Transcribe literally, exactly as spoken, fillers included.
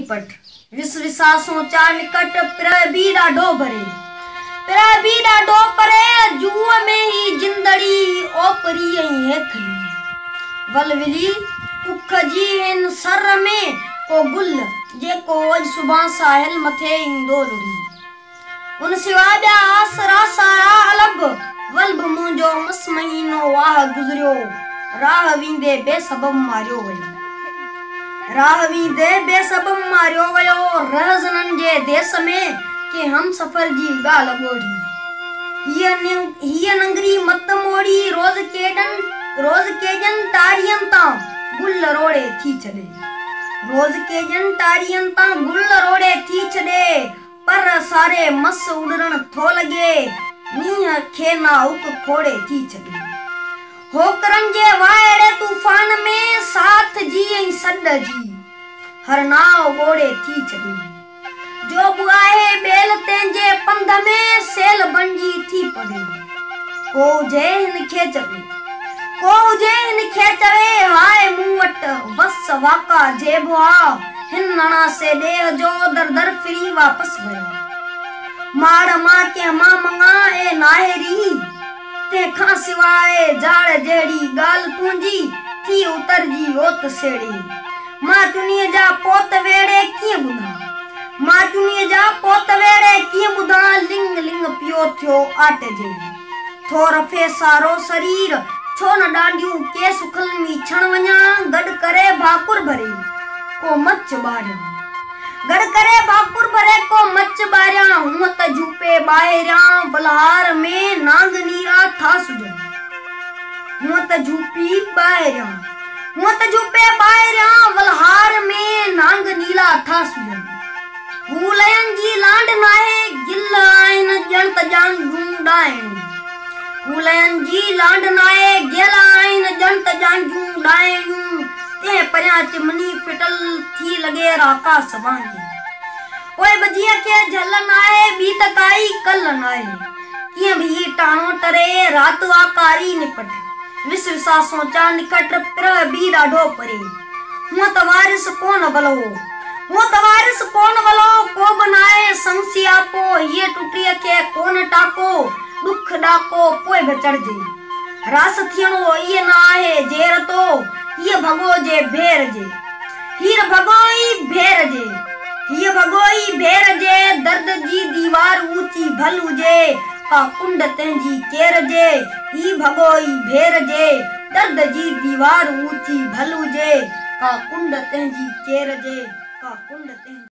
निपट विस विसा सोचा निकट पिर भी ॾाढो भरे पिर भी ॾाढो परे जूअ में ही जिंदड़ी ओपरी ऐं हेखली वलविली उख जी हिन सर में को गुल जेको अॼु सुभां साहिल मथे ईंदो लुड़ी उन सिवाय ॿिया आसरा सारा अलग वल्ब मुंहिंजो मस महीनो वाह गुज़रियो राह वींदे बेसबब मारियो वियो राह वींदे बेसबब मारियो वियो रहज़ननि जे देस में के हम सफ़र जी ॻाल्हि ॿोड़ी हीअ हीअ नंगरी मत मोड़ी रोज़ केॾनि रोज़ केजन तारियनि तां गुल रोड़े थी छॾे रोज़ केजन तारियनि तां गुल रोड़े थी छॾे पर सारे मस उॾण थो लॻे मींहं खे ना उक खोड़े थी छॾे होकरनि जे वाइड़े तूफ़ान में साथ जी ऐं सॾ जी हर नाव ॿोड़े थी छॾे जो बि आहे ॿेल तंहिंजे पंध में सेल बणिजी थी पड़े को हुजे हिन खे चवे को हुजे हिन खे चवे हाय मूं वटि बस वाका जेबो आ हिन नणा से ॾेह जो दर दर फिरी वापस विया माड़ मां के मां मंगा ए नाहेरी तंहिंखां सिवाइ जाड़ जहिड़ी ॻाल्हि तुंहिंजी थी उतरजी ओत सेड़े मां चुनीअ जा पोत वेड़े कीअं ॿुधां मां चुनीअ जा पोत वेड़े कीअं ॿुधां लिंग लिंग पियो थियो आटे जे थो रफे सारो शरीर छो न ॾांडियूं के सुखल में छण वञा गॾु करे भाकुर भरे को मच ॿारियां गॾु करे भाकुर भरे को मच ॿारियां हूअं त झूपे ॿाहिरियां बलहार में नांग नीरा था सुजनि हूअं त झूपी ॿाहिरियां हूअं त झूपे ॿाहिरियां बलहार में नांग नीला था सुजनि हूलयनि जी लांड नाहे गिल आहिनि ॼण त ॼांझूं ॾाइणियूं हूलयनि जी लांड नाहे गिल आहिनि ॼण त ॼांझूं ॾाइणियूं ते परियां चिमनी फिटल थी लॻे आकाश वांगे ओए बजीअ खे झल नाहे ॿी त काई कल नाहे कीअं बि टाणो टरे रात आकारी निपट विस विसा सोचा निकट पिर भी ॾाढो परे हूअं त वारिस कोन भलो हूअं त वारिस कोन भलो को बि नाहे संग सियापो हीअ टुटीअ खे कोन टाको ॾुख ॾाको पोइ बि चढ़जे रास थियणो इहे न आहे जेर तो हीअ भॻो जे भेर जे हीर भॻो ई भेर जे हीअ भॻो ई भेर जे दर्द जी दीवार ऊंची भल हुजे का कुंड तंहिंजी केर जे ही भॻो ई भेर जे दर्द जी दीवार ऊंची भल हुजे का कुंड तंहिंजी केर जे का कुंड तंहिंजी